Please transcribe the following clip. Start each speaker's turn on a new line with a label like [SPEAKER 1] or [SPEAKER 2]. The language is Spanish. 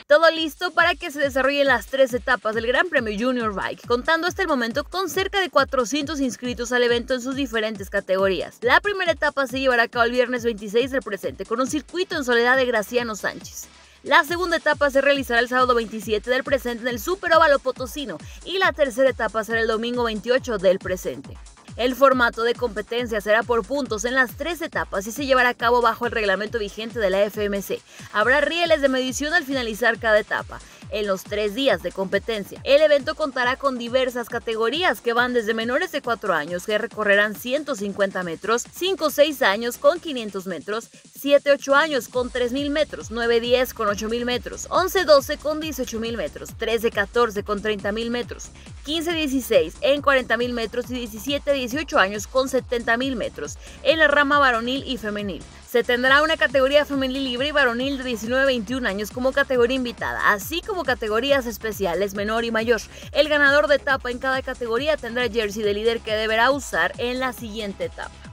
[SPEAKER 1] Todo listo para que se desarrollen las 3 etapas del Gran Premio Junior Bike, contando hasta el momento con cerca de 400 inscritos al evento en sus diferentes categorías. La primera etapa se llevará a cabo el viernes 26 del presente, con un circuito en Soledad de Graciano Sánchez. La segunda etapa se realizará el sábado 27 del presente en el Superóvalo Potosino y la tercera etapa será el domingo 28 del presente. El formato de competencia será por puntos en las 3 etapas y se llevará a cabo bajo el reglamento vigente de la FMC. Habrá rieles de medición al finalizar cada etapa. En los 3 días de competencia, el evento contará con diversas categorías que van desde menores de 4 años que recorrerán 150 metros, 5-6 años con 500 metros, 7-8 años con 3.000 metros, 9-10 con 8.000 metros, 11-12 con 18.000 metros, 13-14 con 30.000 metros, 15-16 en 40.000 metros y 17-18 años con 70.000 metros en la rama varonil y femenil. Se tendrá una categoría femenil libre y varonil de 19-21 años como categoría invitada, así como categorías especiales menor y mayor. El ganador de etapa en cada categoría tendrá jersey de líder que deberá usar en la siguiente etapa.